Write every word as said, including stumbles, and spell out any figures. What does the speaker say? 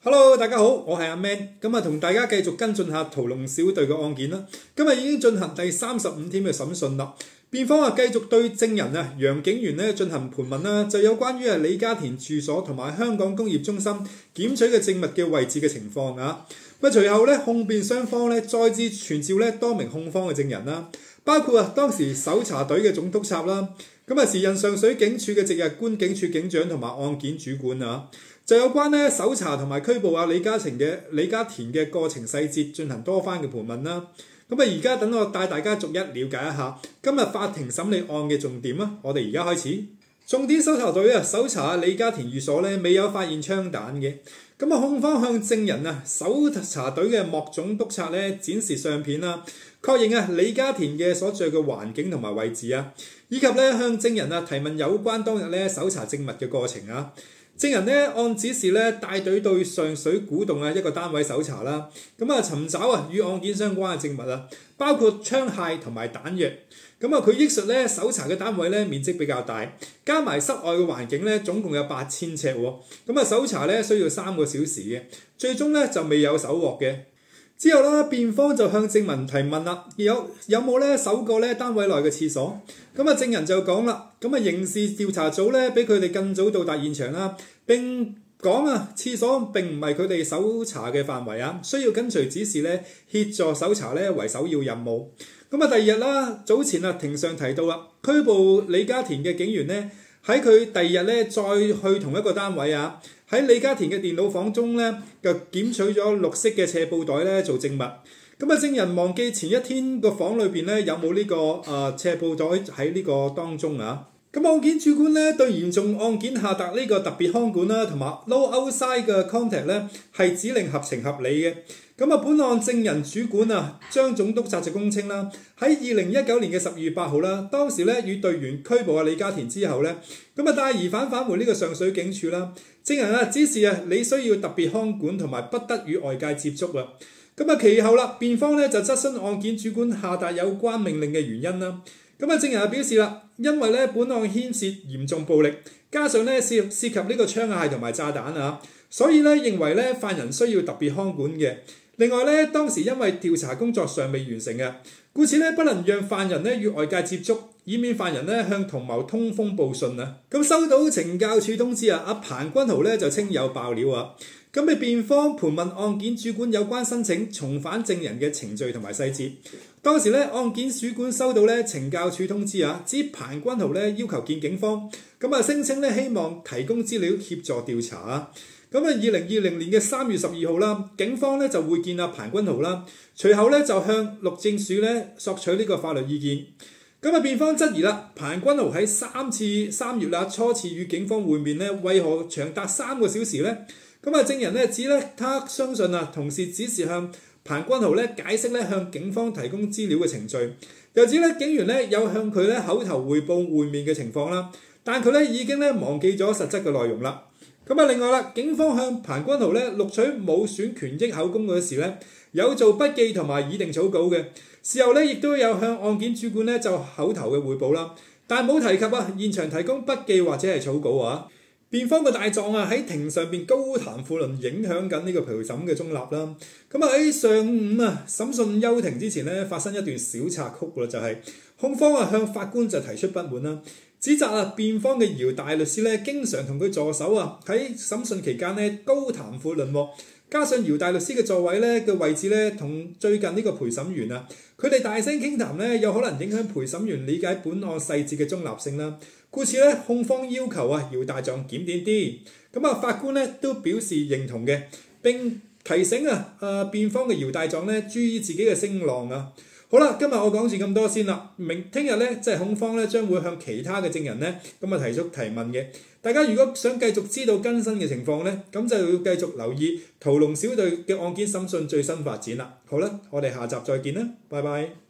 Hello，大家好，我係阿 Man， 咁啊同大家繼續跟進下屠龍小隊嘅案件啦。今日已經進行第三十五天嘅審訊啦。辯方啊繼續對證人啊楊景元咧進行盤問啦，就有關於啊李家田住所同埋香港工業中心檢取嘅證物嘅位置嘅情況啊。咁啊隨後咧控辯雙方咧再次傳召咧多名控方嘅證人啦，包括啊當時搜查隊嘅總督察啦，咁啊時任上水警署嘅值日官警署警長同埋案件主管啊。就有關咧搜查同埋拘捕啊李家田嘅李家田嘅過程細節進行多番嘅盤問啦。咁啊而家等我帶大家逐一了解一下今日法庭審理案嘅重點啊！我哋而家開始。重點搜查隊啊搜查李家田寓所咧，未有發現槍彈嘅。咁啊控方向證人啊搜查隊嘅莫總督察咧展示相片啦，確認啊李家田嘅所在嘅環境同埋位置啊，以及咧向證人啊提問有關當日咧搜查證物嘅過程啊。證人咧按指示咧帶隊對上水古洞啊一個單位搜查啦，咁啊尋找啊與案件相關嘅證物啊，包括槍械同埋彈藥。咁啊佢憶述咧搜查嘅單位咧面積比較大，加埋室外嘅環境咧總共有八千尺喎。咁啊搜查咧需要三個小時嘅，最終咧就未有搜獲嘅。之後啦，辯方就向證人提問啦，有有冇咧搜過咧單位內嘅廁所？咁啊證人就講啦，咁啊刑事調查組咧比佢哋更早到達現場啦，並講啊廁所並唔係佢哋搜查嘅範圍啊，需要跟隨指示咧協助搜查咧為首要任務。咁啊第二日啦，早前啊庭上提到啦，拘捕李家田嘅警員咧喺佢第二日咧再去同一個單位啊。喺李家田嘅電腦房中咧，就檢取咗綠色嘅斜布袋咧做證物。咁啊，證人忘記前一天個房裏邊咧有冇呢、這個誒、呃、斜布袋喺呢個當中啊。咁案件主管咧對嚴重案件下達呢個特別看管啦，同埋 no outside 嘅 contact 咧係指令合情合理嘅。咁啊，本案證人主管啊張總督察就供稱啦，喺二零一九年嘅十二月八號啦，當時咧與隊員拘捕啊李家田之後咧，咁啊帶疑犯返回呢個上水警署啦。證人啊指示啊你需要特別看管同埋不得與外界接觸啊。咁啊其後啦，辯方咧就質詢案件主管下達有關命令嘅原因啦。咁啊證人啊表示啦，因為咧本案牽涉嚴重暴力，加上咧涉涉及呢個槍械同埋炸彈啊，所以咧認為咧犯人需要特別看管嘅。另外咧，當時因為調查工作尚未完成嘅，故此咧不能讓犯人咧與外界接觸，以免犯人咧向同謀通風報信啊。咁收到懲教署通知啊，阿彭君豪咧就稱有爆料啊。咁嘅辯方盤問案件主管有關申請重返證人嘅程序同埋細節。當時咧案件主管收到咧懲教署通知啊，指彭君豪咧要求見警方，咁啊聲稱咧希望提供資料協助調查啊。咁啊，二零二零年嘅三月十二號啦，警方咧就會見阿彭君豪啦，隨後咧就向律政署咧索取呢個法律意見。咁啊，辯方質疑啦，彭君豪喺三次三月啦初次與警方會面咧，為何長達三個小時咧？咁啊，證人咧指咧，他相信啊，同事指示向彭君豪咧解釋咧向警方提供資料嘅程序，又指咧警員咧有向佢咧口頭彙報會面嘅情況啦，但佢咧已經咧忘記咗實質嘅內容啦。咁啊，另外啦，警方向彭君豪咧錄取冇損權益口供嗰時咧，有做筆記同埋擬定草稿嘅。事後咧，亦都有向案件主管咧就口頭嘅彙報啦，但冇提及啊現場提供筆記或者係草稿啊。辯方嘅大狀啊喺庭上邊高談闊論，影響緊呢個陪審嘅中立啦。咁啊喺上午啊審訊休庭之前咧，發生一段小插曲啦，就係、是、控方啊向法官就提出不滿啦。指責啊，辯方嘅姚大律師咧，經常同佢助手啊喺審訊期間咧高談闊論喎。加上姚大律師嘅座位咧嘅位置咧，同最近呢個陪審員啊，佢哋大聲傾談咧，有可能影響陪審員理解本案細節嘅中立性啦。故此咧，控方要求啊姚大狀檢點啲。咁啊，法官咧都表示認同嘅，並提醒啊啊辯方嘅姚大狀咧注意自己嘅聲浪啊。好啦，今日我講住咁多先啦。明聽日咧，即係控方咧，將會向其他嘅證人咧，咁啊提出提問嘅。大家如果想繼續知道更新嘅情況咧，咁就要繼續留意屠龍小隊嘅案件審訊最新發展啦。好啦，我哋下集再見啦，拜拜。